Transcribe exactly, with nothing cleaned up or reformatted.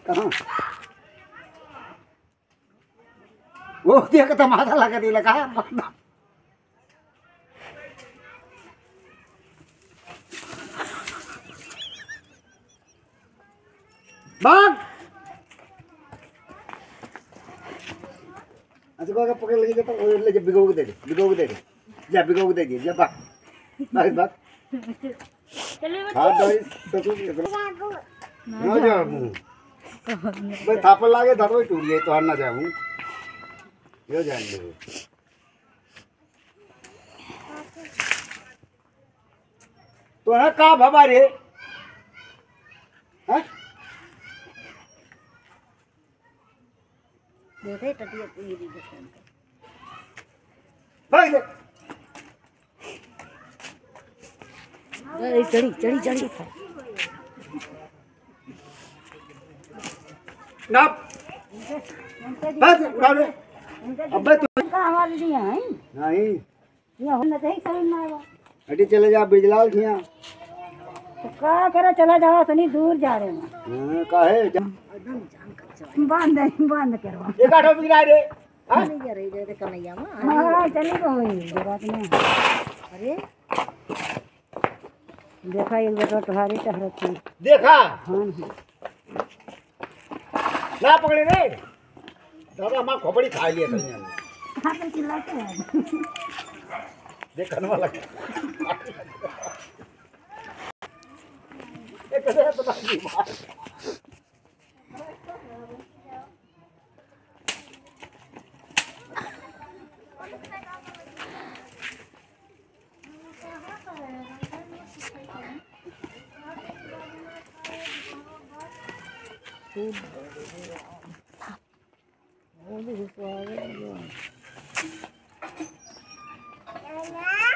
कहाँ वो देख तो माथा लगा दी लगा भाग अच्छा को पकड़ लगी तो वो ले जब बिगो के दे दे बिगो के दे दे जा बिगो के दे दे जा भाग भाग भाग हां दो तो तू ना जा मुंह भाई थापड़ लागे धरो टूट गई तो हर ना जाऊं यो जान ले तो है का बाबा रे हैं देखे टटिया पूरी दी भाई दे अरे चढ़ी चढ़ी चढ़ी ना बस उड़ा दे अबे तू का हमारे लिए है नहीं ये होना चाहिए समझ में आएगा हटी चले जा बिजलाल खिया तो का करे चला जाओ तनी दूर जा रहे हैं हां काहे एकदम जान कर बांध दे बांध करवा एक आठो बिगड़ा रे हां नहीं जा रही दे कन्हैया में हां चली गई जरूरत नहीं अरे देखा एक बेटा तुम्हारी टहरत थी देखा हां ना पकड़े रे दादा मां खोपड़ी खा लिया तने हां तो चिल्लाते हैं देखने वाला एक कैसे तो बाकी मार वो भी स्वागत है